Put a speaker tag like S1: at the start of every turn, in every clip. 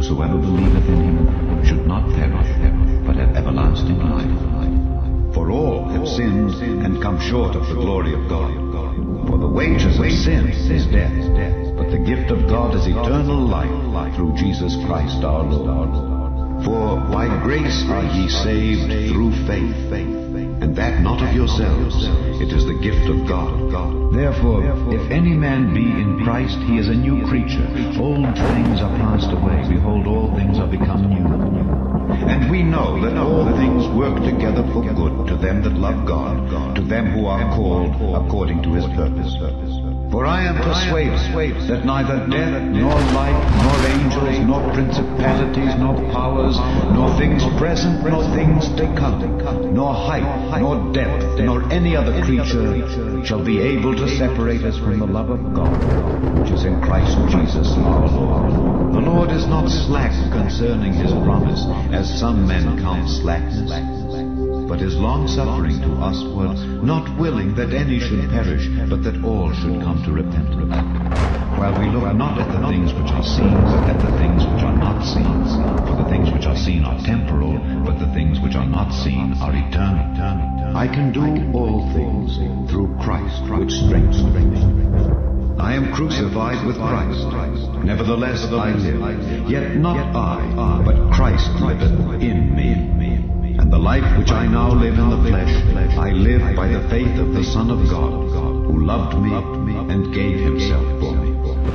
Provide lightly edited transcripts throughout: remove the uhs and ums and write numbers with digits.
S1: whosoever believeth in him should not perish, but have everlasting life. For all have sinned and come short of the glory of God. For the wages of sin is death, but the gift of God is eternal life through Jesus Christ our Lord. For by grace are ye saved through faith, and that not of yourselves, it is the gift of God. Therefore, if any man be in Christ, he is a new creature. Old things are passed away. Behold, all things are become new. And we know that all things work together for good to them that love God, to them who are called according to his purpose. For I am persuaded that neither death, nor life, nor angels, nor principalities, nor powers, nor things present, nor things to come, nor height, nor depth, nor any other creature shall be able to separate us from the love of God, which is in Christ Jesus our Lord. The Lord is not slack concerning his promise, as some men count slackness, but is long-suffering to usward, not willing that any should perish, but that all should come to repentance. While we look not at the things which are seen, but at the things which are not seen. For the things which are seen are temporal, but the things which are not seen are eternal. I can do all things through Christ, which strengthens me. I am crucified with Christ. Nevertheless I live, yet not I, but Christ liveth in me. And the life which I now live in the flesh, I live by the faith of the Son of God, who loved me and gave himself for me.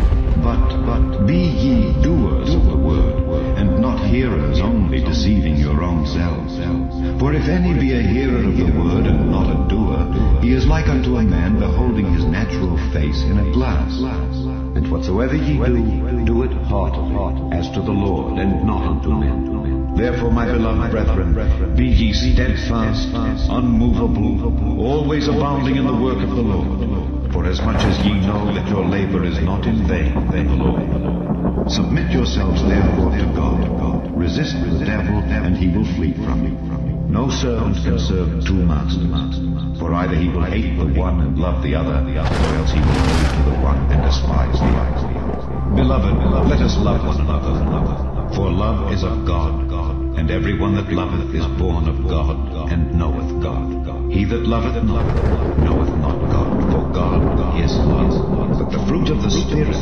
S1: But be ye doers of the word, and not hearers only, deceiving your own selves. For if any be a hearer of the word and not a doer, he is like unto a man beholding his natural face in a glass. And whatsoever ye do it heartily, as to the Lord, and not unto men. Therefore, my beloved brethren, be ye steadfast, unmovable, always abounding in the work of the Lord. For as much as ye know that your labor is not in vain in the Lord. Submit yourselves therefore to God. Resist the devil, and he will flee from you. No servant can serve two masters. For either he will hate the one and love the other, or else he will hold to the one and despise the other. Beloved, let us love one another. For love is of God, and every one that loveth is born of God, and knoweth God. He that loveth not, knoweth not God, for God is love. But the fruit of the Spirit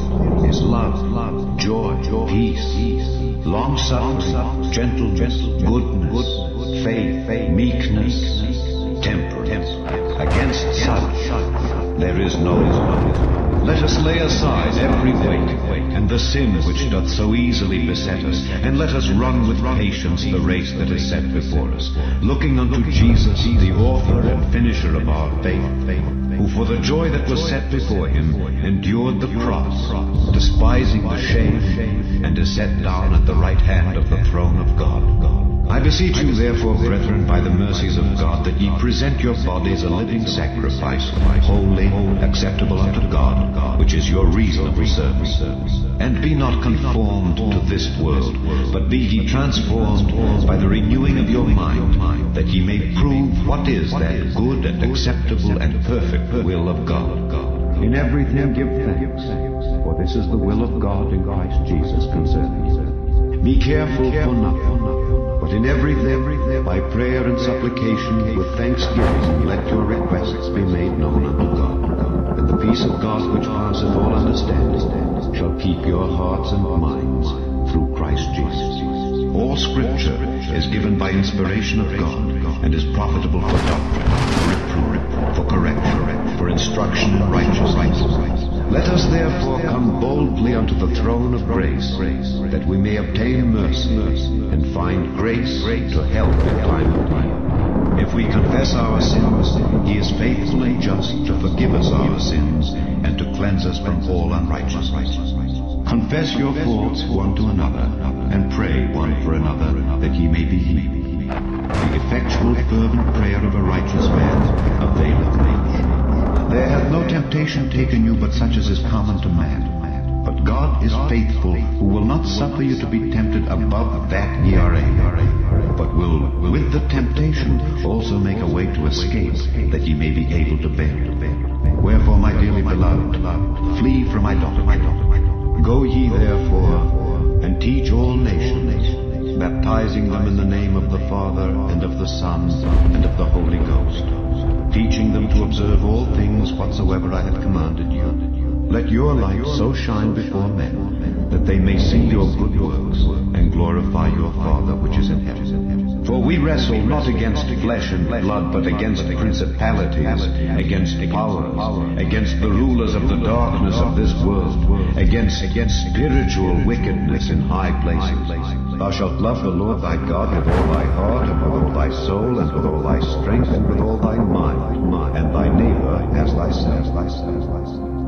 S1: is love, joy, peace, long-suffering, gentleness, goodness, faith, meekness, temperance. Against such there is no law. Let us lay aside every weight, and the sin which doth so easily beset us, and let us run with patience the race that is set before us, looking unto Jesus, the author and finisher of our faith, who for the joy that was set before him endured the cross, despising the shame, and is set down at the right hand of the throne of God. I beseech you therefore, brethren, by the mercies of God, that ye present your bodies a living sacrifice, holy, acceptable unto God, which is your reasonable service. And be not conformed to this world, but be ye transformed by the renewing of your mind, that ye may prove what is that good and acceptable and perfect will of God. In everything give thanks, for this is the will of God in Christ Jesus concerning you. Be careful for nothing, but in everything, by prayer and supplication, with thanksgiving, let your requests be made known unto God. And the peace of God, which passeth all understanding, shall keep your hearts and minds through Christ Jesus. All Scripture is given by inspiration of God, and is profitable for doctrine, for reproof, for correction, for instruction in righteousness. Let us therefore come boldly unto the throne of grace, that we may obtain mercy, and find grace to help in time of need. If we confess our sins, he is faithful and just to forgive us our sins, and to cleanse us from all unrighteousness. Confess your faults one to another, and pray one for another, that ye may be healed. The effectual fervent prayer of a righteous man availeth much. There hath no temptation taken you but such as is common to man. But God is faithful, who will not suffer you to be tempted above that ye are able, but will with the temptation also make a way to escape, that ye may be able to bear it. Wherefore, my dearly beloved, flee from idolatry. Go ye therefore and teach all nations, baptizing them in the name of the Father, and of the Son, and of the Holy Ghost, teaching them to observe all things whatsoever I have commanded you. Let your light so shine before men, that they may see your good works, and glorify your Father which is in heaven. For we wrestle not against flesh and blood, but against principalities, against powers, against the rulers of the darkness of this world, against spiritual wickedness in high places. Thou shalt love the Lord thy God with all thy heart, and with all thy soul, and with all thy strength, and with all thy mind, and thy neighbor as thyself.